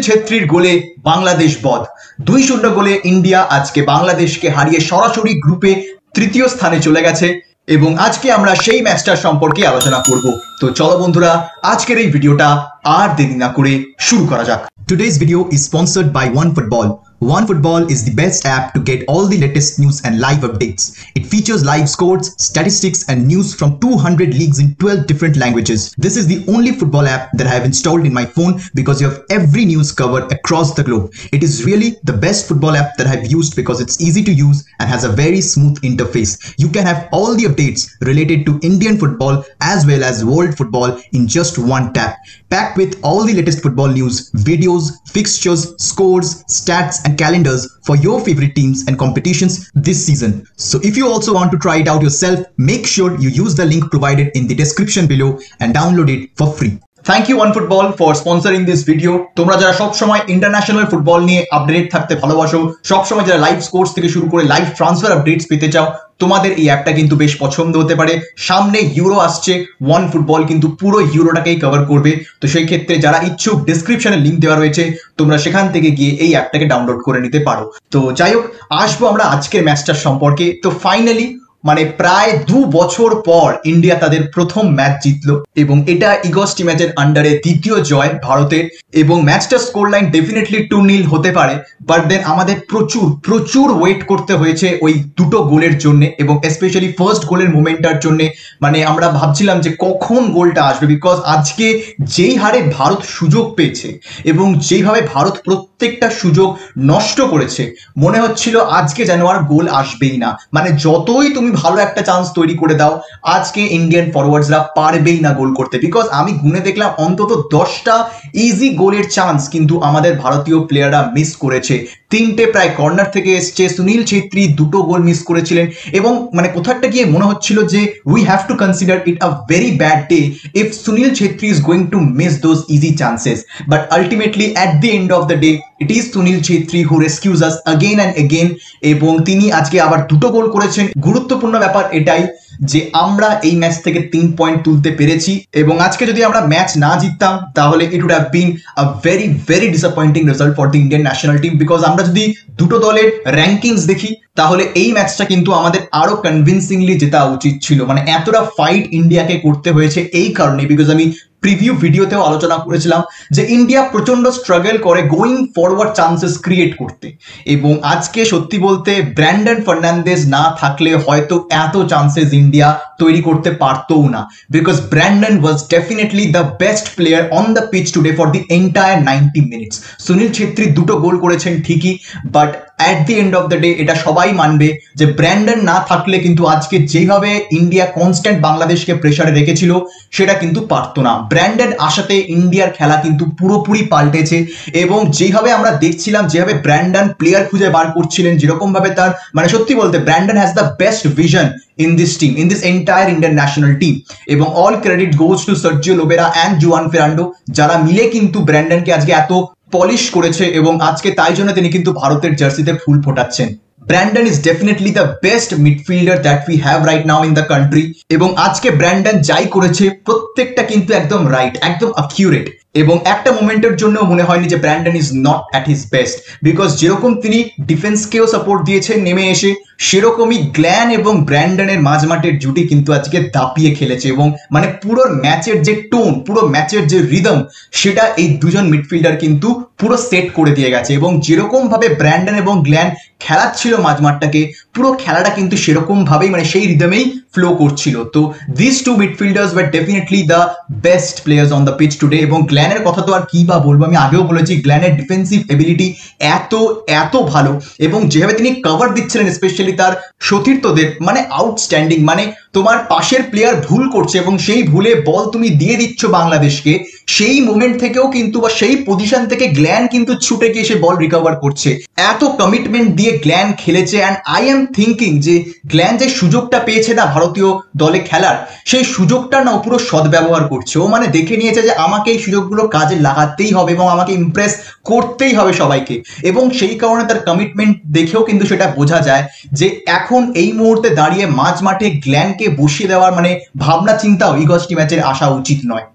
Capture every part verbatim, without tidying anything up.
ছেত্রীর গোলে বাংলাদেশ বধ। দুই শূন্য গোলে ইন্ডিয়া আজকে বাংলাদেশকে হারিয়ে সরাসরি গ্রুপে তৃতীয় স্থানে চলে গেছে এবং আজকে আমরা সেই ম্যাচটার সম্পর্কে আলোচনা করব। তো চলো বন্ধুরা, আজকের এই ভিডিওটা আর দেরি না করে শুরু করা যাক। Today's video is sponsored by OneFootball. OneFootball is the best app to get all the latest news and live updates. It features live scores, statistics and news from two hundred leagues in twelve different languages. This is the only football app that I have installed in my phone because you have every news covered across the globe. It is really the best football app that I have used because it's easy to use and has a very smooth interface. You can have all the updates related to Indian football as well as world football in just one tap. Packed with all the latest football news, videos, fixtures, scores, stats and calendars for your favorite teams and competitions this season. So if you also want to try it out yourself, make sure you use the link provided in the description below and download it for free. Thank you OneFootball for sponsoring this video. তোমরা যারা সব সময় international football নিয়ে update থাকতে ভালোবাসো, সব সময় যারা লাইভ স্কোরস থেকে শুরু করে লাইভ ট্রান্সফার আপডেটস পেতে চাও, তোমাদের এই অ্যাপটা কিন্তু বেশ পছন্দ হতে পারে। সামনে ইউরো আসছে, OneFootball কিন্তু পুরো ইউরোটাকেই কভার করবে। তো সেই ক্ষেত্রে যারা ইচ্ছুক, ডেসক্রিপশনে লিংক দেওয়া রয়েছে, তোমরা সেখান থেকে গিয়ে এই অ্যাপটাকে ডাউনলোড করে নিতে পারো। তো যাই হোক, আসবো আমরা আজকের ম্যাচটার সম্পর্কে। তো ফাইনালি মানে প্রায় দু বছর পর ইন্ডিয়া তাদের প্রথম ম্যাচ জিতলো এবং এটা ইগস টিমের আন্ডারে দ্বিতীয় জয় ভারতের। এবং ম্যাচটা score line definitely to nil হতে পারে, বাট দেন আমাদের প্রচুর প্রচুর ওয়েট করতে হয়েছে ওই দুটো গোলের জন্য এবং স্পেশালি ফার্স্ট গোলের মোমেন্টটার জন্য। মানে আমরা ভাবছিলাম যে কখন গোলটা আসবে, বিকজ আজকে যেই হারে ভারত সুযোগ পেয়েছে এবং যেইভাবে ভারত প্রত্যেকটা সুযোগ নষ্ট করেছে, মনে হচ্ছিল আজকে যেন আর গোল আসবেই না। মানে যতই তুমি ভালো একটা চান্স তৈরি করে দাও, আজকে ইন্ডিয়ান ফরওয়ার্ডসরা পারবেই না গোল করতে। বিকজ আমি গুনে দেখলাম অন্তত দশটা ইজি গোলের চান্স কিন্তু আমাদের ভারতীয় প্লেয়াররা মিস করেছে। তিনটে প্রায় কর্নার থেকে এসছে, সুনীল ছেত্রী দুটো গোল মিস করেছিলেন এবং মানে কোথাটা গিয়ে মনে হচ্ছিল যে we have to consider it a very bad day if Sunil Chhetri is going to miss those easy chances. But ultimately at the end of the day it is Sunil Chhetri who rescues us again and again এবং তিনি আজকে আবার দুটো goal করেছেন। গুরুত্বপূর্ণ ব্যাপার এটাই যে আমরা এই ম্যাচ থেকে তিন পয়েন্ট তুলতে পেরেছি এবং আজকে যদি আমরা ম্যাচ না জিততাম তাহলে it would have been a very very disappointing result for the Indian national team. Because আমরা যদি দুটো দলের র্যাঙ্কিংস দেখি তাহলে এই ম্যাচটা কিন্তু আমাদের আরো কনভিনসিংলি জেতা উচিত ছিল। মানে এতটা ফাইট ইন্ডিয়াকে করতে হয়েছে এই কারণে, বিকজ আমি প্রিভিউ ভিডিওতেও আলোচনা করেছিলাম যে ইন্ডিয়া প্রচন্ড স্ট্রাগল করে গোয়িং ফরওয়ার্ড চান্সেস ক্রিয়েট করতে এবং আজকে সত্যি বলতে ব্র্যান্ডন ফার্নান্দেজ না থাকলে হয়তো এত চান্সেস ইন্ডিয়া তৈরি করতে পারতো না। Because Brandon was definitely the best player on the pitch today for the entire ninety minutes. Sunil Chhetri দুটো গোল করেছেন ঠিকই, but at the end of the day এটা সবাই মানবে যে ব্র্যান্ডন না থাকলে কিন্তু আজকে যেভাবে ইন্ডিয়া কনস্ট্যান্ট বাংলাদেশকে প্রেসারে রেখেছিল সেটা কিন্তু পারতো না। ব্র্যান্ডন আসাতে ইন্ডিয়ার খেলা কিন্তু পুরোপুরি পাল্টেছে এবং যেভাবে আমরা দেখছিলাম, যেভাবে ব্র্যান্ডন প্লেয়ার খুঁজে বার করছিলেন, যেরকম ভাবে তার মানে সত্যি বলতে Brandon has the best vision in this team, in this entire Indian national team এবং all credit goes to Sergio Lobera and Juan Ferrando যারা মিলে কিন্তু ব্র্যান্ডনকে আজকে এত পলিশ করেছে এবং আজকে তাই জন্য তিনি কিন্তু ভারতের জার্সিতে ফুল ফোটাচ্ছেন। Brandon is definitely the best midfielder that we have right now in the country এবং আজকে ব্র্যান্ডন যাই করেছে প্রত্যেকটা কিন্তু একদম রাইট, একদম অ্যাকিউরেট এবং একটা মোমেন্টের জন্য মনে হয়নি যে Brandon is not at his best. Because যেরকম তিনি ডিফেন্সকেও সাপোর্ট দিয়েছেন নেমে এসে, সেরকমই গ্ল্যান এবং ব্র্যান্ডনের মাঝমাঠের জুটি কিন্তু আজকে দাপিয়ে খেলেছে এবং মানে পুরো ম্যাচের যে টোন, পুরো ম্যাচের যে রিদম, সেটা এই দুজন মিডফিল্ডার কিন্তু পুরো সেট করে দিয়ে গেছে এবং যেরকম ভাবে ব্র্যান্ডন এবং গ্ল্যান খেলাচ্ছিল মাঝমাঠটাকে, পুরো খেলাটা কিন্তু সেরকম ভাবেই মানে সেই রিদমেই ফ্লো করছিল। তো this two midfielders were definitely the best players on the pitch today এবং গ্ল্যানের কথা তো আর কি বা বলবো, আমি আগেও বলেছি গ্ল্যানের ডিফেন্সিভ এবিলিটি এত এত ভালো এবং যেভাবে তিনি কভার দিচ্ছিলেন স্পেশালি তার সতীর্থদের, মানে আউটস্ট্যান্ডিং। মানে তোমার পাশের প্লেয়ার ভুল করছে এবং সেই ভুলে বল তুমি দিয়ে দিচ্ছ বাংলাদেশকে, সেই মোমেন্ট থেকেও কিন্তু বা সেই পজিশন থেকে গ্ল্যান কিন্তু ছুটে গিয়ে সে বল রিকভার করছে। এত কমিটমেন্ট দিয়ে গ্ল্যান খেলেছে অ্যান্ড আই এম থিঙ্কিং যে গ্ল্যান যে সুযোগটা পেয়েছে না ভারতীয় দলে খেলার, সেই সুযোগটা না পুরো সদ্ব্যবহার করছে। ও মানে দেখে নিয়েছে যে আমাকে এই সুযোগগুলো কাজে লাগাতেই হবে এবং আমাকে ইমপ্রেস করতেই হবে সবাইকে এবং সেই কারণে তার কমিটমেন্ট দেখেও কিন্তু সেটা বোঝা যায় যে এখন এই মুহূর্তে দাঁড়িয়ে মাঝ মাঠে গ্ল্যানকে বসিয়ে দেওয়ার মানে ভাবনা চিন্তাও ইগস টিমের আসা উচিত নয়।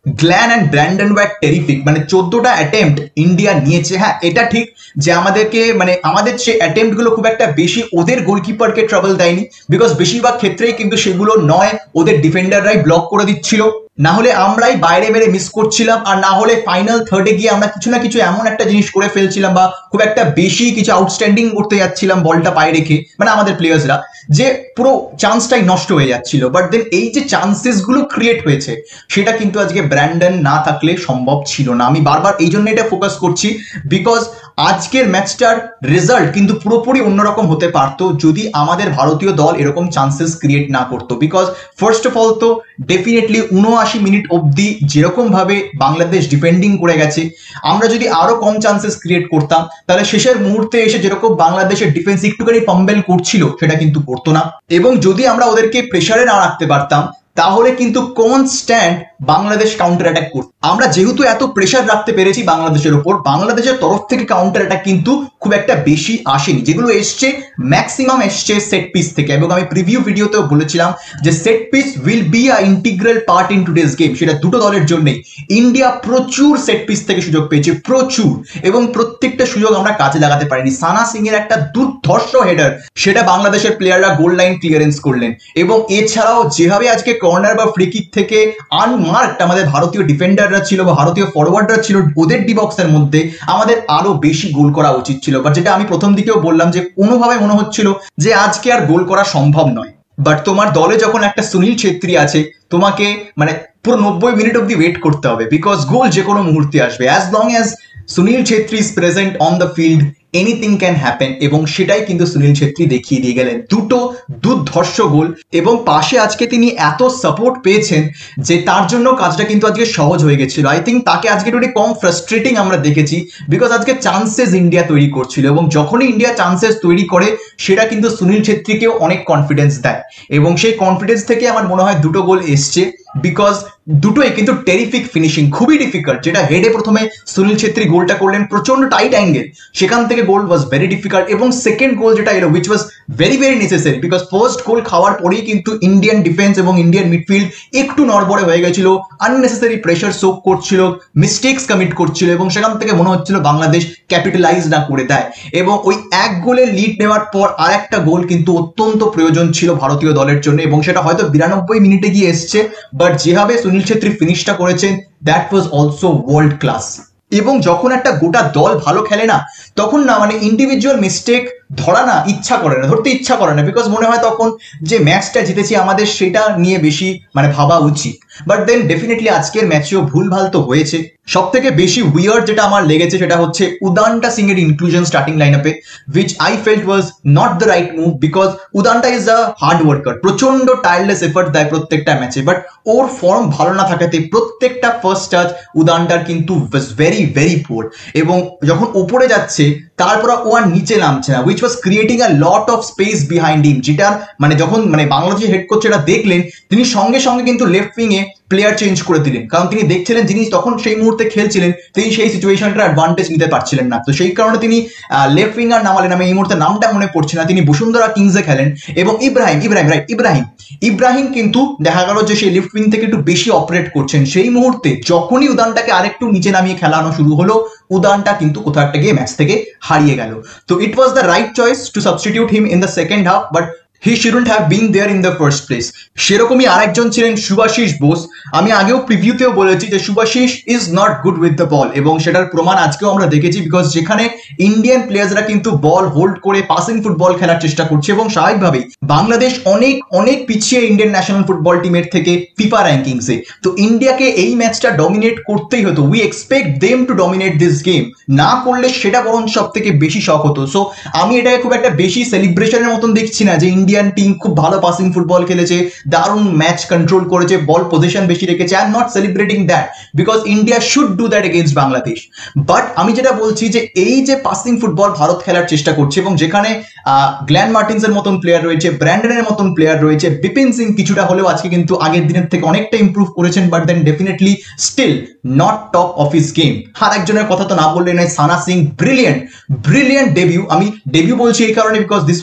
Glan and Brandon were terrific, মানে চোদ্দটা অ্যাটেম্প্ট ইন্ডিয়া নিয়েছে। হ্যাঁ, এটা ঠিক যে আমাদেরকে মানে আমাদের যে অ্যাটেম্প্ট গুলো খুব একটা বেশি ওদের গোলকিপারকে ট্রাবল দেয়নি, বিকজ বেশিরভাগ ক্ষেত্রেই কিন্তু সেগুলো নয় ওদের ডিফেন্ডাররাই ব্লক করে দিচ্ছিল, না হলে আমরাই বাইরে বেরে মিস করছিলাম, আর না হলে ফাইনাল থার্ডে গিয়ে আমরা কিছু না কিছু এমন একটা জিনিস করে ফেলছিলাম বা খুব একটা বেশি কিছু আউটস্ট্যান্ডিং করতে যাচ্ছিলাম বলটা পায়ে রেখে, মানে আমাদের প্লেয়ার্সরা, যে পুরো চান্সটাই নষ্ট হয়ে যাচ্ছিল। বাট দেন এই যে চান্সেস গুলো ক্রিয়েট হয়েছে সেটা কিন্তু আজকে ব্র্যান্ডন না থাকলে সম্ভব ছিল না। আমি বারবার এই জন্য এটা ফোকাস করছি, বিকজ আজকের ম্যাচটার রেজাল্ট কিন্তু পুরোপুরি অন্যরকম হতে পারতো যদি আমাদের ভারতীয় দল এরকম চান্সেস ক্রিয়েট না করতো। বিকজ ফার্স্ট অফ অল তো ডেফিনেটলি উনআশি মিনিট অবধি যেরকম ভাবে বাংলাদেশ ডিফেন্ডিং করে গেছে, আমরা যদি আরো কম চান্সেস ক্রিয়েট করতাম তাহলে শেষের মুহূর্তে এসে যেরকম বাংলাদেশের ডিফেন্স একটুখানি ফাম্বেল করছিল সেটা কিন্তু করতো না, এবং যদি আমরা ওদেরকে প্রেসারে না রাখতে পারতাম তাহলে কিন্তু কনস্ট্যান্ট বাংলাদেশ কাউন্টার অ্যাটাক করত। আমরা যেহেতু এত প্রেসার রাখতে পেরেছি বাংলাদেশের ওপর, বাংলাদেশের তরফ থেকে কাউন্টার অ্যাটাক কিন্তু খুব একটা বেশি আসেনি, যেগুলো এসছে ম্যাক্সিমাম এসছে সেট পিস থেকে। এবং আমি প্রিভিউ ভিডিওতেও বলেছিলাম যে set piece will be a integral part in today's game, সেটা দুটো দলের জন্যই। ইন্ডিয়া প্রচুর সেট পিস থেকে সুযোগ পেয়েছে, প্রচুর, এবং প্রত্যেকটা সুযোগ আমরা কাজে লাগাতে পারিনি। সানা সিং এর একটা দুর্ধর্ষ হেডার, সেটা বাংলাদেশের প্লেয়াররা গোল লাইন ক্লিয়ারেন্স করলেন, এবং এছাড়াও যেভাবে আজকে কর্নার বা ফ্রি কিক থেকে আনমার্কড আমাদের ভারতীয় ডিফেন্ডাররা ছিল বা ভারতীয় ফরওয়ার্ডরা ছিল ওদের ডি বক্সের মধ্যে, আমাদের আরো বেশি গোল করা উচিত ছিল। বাট যেটা আমি প্রথম দিকেও বললাম যে কোনোভাবে মনে হচ্ছিল যে আজকে আর গোল করা সম্ভব নয়। বাট তোমার দলে যখন একটা সুনীল ছেত্রী আছে, তোমাকে মানে পুরো নব্বই মিনিট অব্দি ওয়েট করতে হবে, বিকজ গোল যে কোনো মুহূর্তে আসবে। As long as Sunil Chhetri is present on the field anything can happen, এবং সেটাই কিন্তু সুনীল ছেত্রী দেখিয়ে দিয়ে গেলেন, দুটো দুর্ধর্ষ গোল। এবং পাশে আজকে তিনি এত সাপোর্ট পেয়েছেন যে তার জন্য কাজটা কিন্তু আজকে সহজ হয়ে গেছিল। আই থিঙ্ক তাকে আজকে একটু কম ফ্রাস্ট্রেটিং আমরা দেখেছি, বিকজ আজকে চান্সেস ইন্ডিয়া তৈরি করছিল, এবং যখনই ইন্ডিয়া চান্সেস তৈরি করে সেটা কিন্তু সুনীল ছেত্রীকেও অনেক কনফিডেন্স দেয়, এবং সেই কনফিডেন্স থেকে আমার মনে হয় দুটো গোল এসছে। বিকজ দুটোই কিন্তু টেরিফিক ফিনিশিং, খুবই ডিফিকাল্ট। যেটা হেডে প্রথমে সুনীল ছেত্রী গোলটা করলেন প্রচন্ড টাইট অ্যাঙ্গেল, সেখান থেকে গোল ওয়াজ ভেরি ডিফিকাল্ট, এবং সেকেন্ড গোল যেটা এলো which was very very necessary, because first goal খাওয়ার পরেই কিন্তু ইন্ডিয়ান ডিফেন্স এবং ইন্ডিয়ান মিডফিল্ড একটু নড়বড়ে হয়ে গেছিল, আননেসেসারি প্রেশার সোক করছিল, মিস্টেক্স কমিট করছিল, এবং সেখান থেকে মনে হচ্ছিল বাংলাদেশ ক্যাপিটালাইজ না করে দেয়। এবং ওই এক গোলের লিড নেওয়ার পর আর একটা গোল কিন্তু অত্যন্ত প্রয়োজন ছিল ভারতীয় দলের জন্য, এবং সেটা হয়তো বিরানব্বই মিনিটে গিয়ে এসছে, বাট যেভাবে সুনীল ছেত্রী ফিনিশটা করেছেন that was also world class. এবং যখন একটা গোটা দল ভালো খেলে না, তখন না মানে ইন্ডিভিজুয়াল মিস্টেক ধরা না ইচ্ছা করে না, ধরতে ইচ্ছা করে না, বিকজ মনে হয় তখন যে ম্যাচটা জিতেছি আমাদের সেটা নিয়ে বেশি মানে ভাবা উচিত। বাট দেন ডেফিনেটলি আজকের ম্যাচেও ভুলভাল তো হয়েছে। সব থেকে বেশি উইয়ার্ড যেটা আমার লেগেছে সেটা হচ্ছে উদান্টা সিং এর ইনক্লুশন স্টার্টিং লাইন আপে, which I felt was not the right move, because Udanta is a hard worker, প্রচন্ড টায়ারলেস এফর্ট দেয় প্রত্যেকটা ম্যাচে, বাট ওর ফর্ম ভালো না থাকাতে প্রত্যেকটা ফার্স্ট টাচ উদান্টার কিন্তু ওয়াজ ভেরি ভেরি পুয়ার, এবং যখন উপরে যাচ্ছে তারপর ও আর নিচে নামছে না, which was creating a lot of space behind him, যেটা মানে যখন মানে বাংলাদেশের হেড কোচ এটা দেখলেন তিনি সঙ্গে সঙ্গে কিন্তু লেফট উইং এ প্লেয়ার চেঞ্জ করে দিলেন, কারণ তিনি দেখছিলেন যিনি তখন সেই মুহূর্তে খেলছিলেন তিনি সেই সিচুয়েশনটার অ্যাডভান্টেজ নিতে পারছিলেন না। তো সেই কারণে তিনি লেফট উইঙ্গার নামালেন, আমি এই মুহূর্তে নামটা মনে পড়ছে না, তিনি বসুন্ধরা কিংসে খেলেন। এবং ইব্রাহিম ইব্রাহিম রাইট ইব্রাহিম ইব্রাহিম কিন্তু দেখা গেল যে সেই লেফট উইং থেকে একটু বেশি অপারেট করছেন। সেই মুহূর্তে যখনই উদানটাকে আরেকটু নিচে নামিয়ে খেলানো শুরু হলো, উদানটা কিন্তু কোথাও একটা গিয়ে ম্যাচ থেকে হারিয়ে গেল। তো it was the right choice to substitute him in the second half, but he shouldn't have been there in the first place. সেরকমই আরেকজন ছিলেন শুভাশিস বোস। আমি আগেও প্রিভিউতেও বলেছি যে Subhasish is not good with the ball, এবং সেটার প্রমাণ আজকেও আমরা দেখেছি, বিকজ যেখানে ইন্ডিয়ান প্লেয়ার্সরা কিন্তু বল হোল্ড করে পাসিং ফুটবল খেলার চেষ্টা করছে, এবং স্বাভাবিকভাবেই বাংলাদেশ অনেক অনেক পিছিয়ে ইন্ডিয়ান ন্যাশনাল ফুটবল টিমের থেকে ফিফা র্যাঙ্কিংসে। তো ইন্ডিয়াকে এই ম্যাচটা ডমিনেট করতেই হতো, we expect them to dominate this game, না করলে সেটা বরং সব থেকে বেশি শখ হতো। সো আমি এটাকে খুব একটা বেশি সেলিব্রেশনের মতন দেখছি না যে ইন্ডিয়ান টিম খুব ভালো পাসিং ফুটবল খেলেছে, দারুণ ম্যাচ কন্ট্রোল করেছে, বল পজিশন বেশি রেখেছে। I am not celebrating that, because India should do that against Bangladesh. But আমি যেটা বলছি যে এই যে পাসিং ফুটবল ভারত খেলার চেষ্টা করছে, এবং যেখানে গ্ল্যান মার্টিন্সের মতন প্লেয়ার রয়েছে, ব্র্যান্ডনের মতন প্লেয়ার রয়েছে, বিপিন সিং কিছুটা হলেও আজকে কিন্তু আগের দিনের থেকে অনেকটা ইম্প্রুভ করেছেন, but then definitely still not top of his game. আর একজনের কথা তো না বললে নয়, Sana Singh brilliant brilliant debut. আমি ডেবিউ বলছি এই কারণে because this was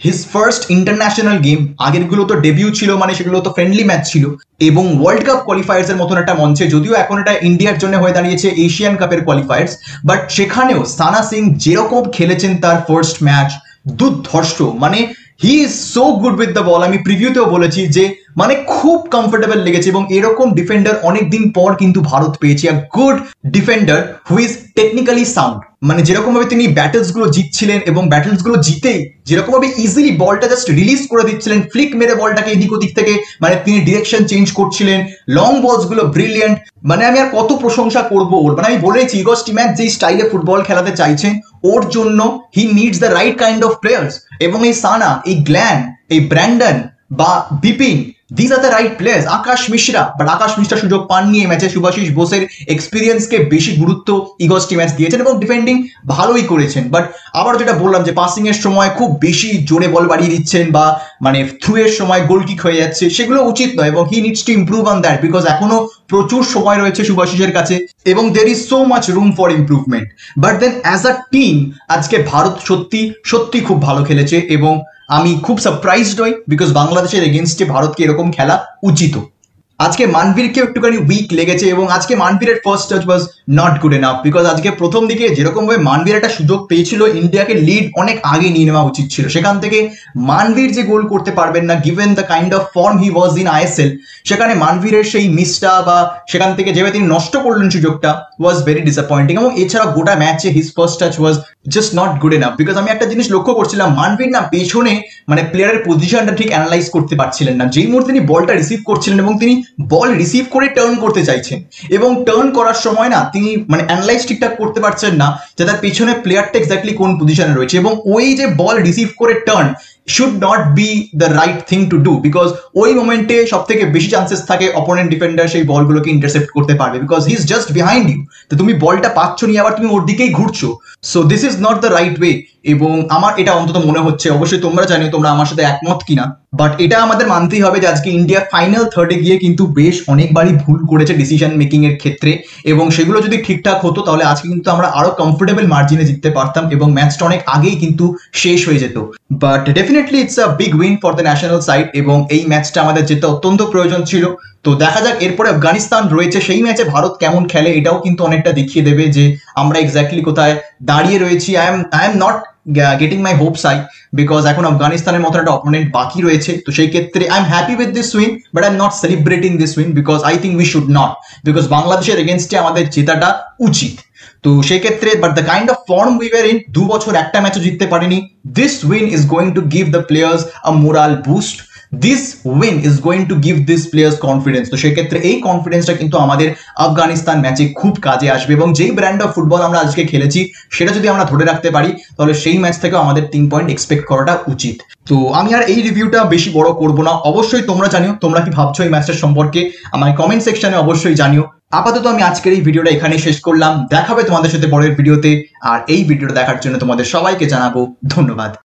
his first international game, আগেরগুলো তো ডেবিউ ছিল, মানে সেগুলো তো ফ্রেন্ডলি ম্যাচ ছিল, এবং ওয়ার্ল্ড কাপ কোয়ালিফায়ার্স এর মতন একটা মঞ্চে, যদিও এখন এটা ইন্ডিয়ার জন্য হয়ে দাঁড়িয়েছে এশিয়ান কাপের কোয়ালিফায়ার্স, বাট সেখানেও সানা সিং যেরকম খেলেছেন তার ফার্স্ট ম্যাচ, দুর্ধর্ষ, মানে he is so good with the ball. আমি প্রিভিউতেও বলেছি যে মানে খুব কমফোর্টেবল লেগেছে, এবং এরকম ডিফেন্ডার অনেকদিন পর কিন্তু ভারত পেয়েছে, a good defender who is technically sound. মানে যেরকম ভাবে তিনি ব্যাটেলস গুলো জিতছিলেন এবং ব্যাটেলস গুলো জিতেই যেরকম ভাবে ইজিলি বলটা জাস্ট রিলিজ করে দিচ্ছিলেন, ফ্লিক মেরে বলটাকে এদিক ওদিক থেকে, মানে তিনি ডিরেকশন চেঞ্জ করছিলেন, লং বলস গুলো ব্রিলিয়েন্ট। মানে আমি আর কত প্রশংসা করবো ওর, মানে আমি বলেছি ইগো স্টিম্যাচ যেই স্টাইলে ফুটবল খেলাতে চাইছেন ওর জন্য he needs the right kind of players, এবং এই সানা, এই গ্ল্যান, এই ব্র্যান্ডন বা Bipin, this are the right players. Akash Mishra, but Akash Mishra সুযোগ পাননি এই ম্যাচে, শুভাশিস বোসের এক্সপিরিয়েন্সকে বেশি গুরুত্ব ইগোস্টি ম্যাচ দিয়েছেন এবং ডিফেন্ডিং ভালোই করেছেন। বাট আবার যেটা বললাম যে পাসিং এর সময় খুব বেশি জোরে বল বাড়িয়ে দিচ্ছেন বা মানে থ্রু এর সময় গোল কিক হয়ে যাচ্ছে, সেগুলো উচিত নয়, এবং he needs to improve on that, because এখনো প্রচুর সময় রয়েছে শুভাশিসের কাছে এবং there is so much room for improvement. But then as a team আজকে ভারত সত্যি সত্যি খুব ভালো খেলেছে, এবং আমি খুব সারপ্রাইজড হই বিকজ বাংলাদেশের এগেনস্টে ভারতকে এরকম খেলা উচিত। আজকে মানবীরকে একটুখানি উইক লেগেছে, এবং আজকে মানবীরের first touch was not good enough, because আজকে প্রথম দিকে যেরকম ভাবে মানবীর একটা সুযোগ পেয়েছিল, ইন্ডিয়াকে লিড অনেক আগে নিয়ে নেওয়া উচিত ছিল, সেখান থেকে মানবীর যে গোল করতে পারবেন না given the kind of form he was in ISL, সেখানে মানবীরের সেই মিসটা বা সেখান থেকে যেভাবে তিনি নষ্ট করলেন সুযোগটা ওয়াজ ভেরি ডিসঅ্যাপয়েন্টিং। এবং এছাড়া গোটা ম্যাচে his first touch was just not good enough, because আমি একটা জিনিস লক্ষ্য করছিলাম, মানবীর না পেছনে মানে প্লেয়ারের পজিশনটা ঠিক অ্যানালাইজ করতে পারছিলেন না, যেই মুহূর্তে তিনি বলটা রিসিভ করছিলেন এবং তিনি বল রিসিভ করে টার্ন করতে চাইছেন, এবং টার্ন করার সময় না তিনি মানে অ্যানালাইজ ঠিকঠাক করতে পারছেন না যে তার পেছনে প্লেয়ারটা এক্স্যাক্টলি কোন পজিশনে রয়েছে, এবং ওই যে বল রিসিভ করে turn should not be the right thing to do, because ওই মোমেন্টে সব থেকে বেশি চান্সেস থাকে অপোনেন্ট ডিফেন্ডার সেই বলগুলোকে ইন্টারসেপ্ট করতে পারবে, because he is just behind you, তো তুমি বলটা পাচ্ছ নিয়ে আবার তুমি ওর দিকেই ঘুরছো, so this is not the right way. এবং আমার এটা অন্তত মনে হচ্ছে, অবশ্যই তোমরা জানিও তোমরা আমার সাথে একমত কিনা, বাট এটা আমাদের মানতেই হবে যে আজকে ইন্ডিয়া ফাইনাল থার্ডে গিয়ে কিন্তু বেশ অনেকবারই ভুল করেছে ডিসিশন মেকিং এর ক্ষেত্রে, এবং সেগুলো যদি ঠিকঠাক হতো তাহলে আজকে কিন্তু আমরা আরো কমফোর্টেবল মার্জিনে জিততে পারতাম এবং ম্যাচটা অনেক আগেই কিন্তু শেষ হয়ে যেত। But definitely it's a big win for the national side, এবং এই ম্যাচটা আমাদের যেতে অত্যন্ত প্রয়োজন ছিল। তো দেখা যাক এরপরে আফগানিস্তান রয়েছে, সেই ম্যাচে ভারত কেমন খেলে এটাও কিন্তু অনেকটা দেখিয়ে দেবে যে আমরা এক্স্যাক্টলি কোথায় দাঁড়িয়ে রয়েছি। I am I am not getting my hopes high, because এখন আফগানিস্তানের মতো একটা অপোনেন্ট বাকি রয়েছে, তো সেই ক্ষেত্রে I am happy with this win, but I am not celebrating this win, because I think we should not, because বাংলাদেশের এগেনস্টে আমাদের জেতাটা উচিত। তো সেই ক্ষেত্রে but the kind of form we were in, দু বছর একটা ম্যাচও জিততে পারেনি, this win is going to give the players a moral boost, this win is going to give this players confidence. তো সেক্ষেত্রে এই কনফিডেন্সটা কিন্তু আমাদের আফগানিস্তান ম্যাচে খুব কাজে আসবে, এবং যেই ব্র্যান্ড অফ ফুটবল আমরা আজকে খেলেছি সেটা যদি আমরা ধরে রাখতে পারি তাহলে সেই ম্যাচ থেকেও আমাদের তিন পয়েন্ট এক্সপেক্ট করাটা উচিত। তো আমি আর এই রিভিউটা বেশি বড় করবো না, অবশ্যই তোমরা জানিও তোমরা কি ভাবছো এই ম্যাচটার সম্পর্কে, আমার কমেন্ট সেকশনে অবশ্যই জানিও। আপাতত আমি আজকের এই ভিডিওটা এখানেই শেষ করলাম, দেখাবে তোমাদের সাথে পরের ভিডিওতে, আর এই ভিডিওটা দেখার জন্য তোমাদের সবাইকে জানাবো ধন্যবাদ।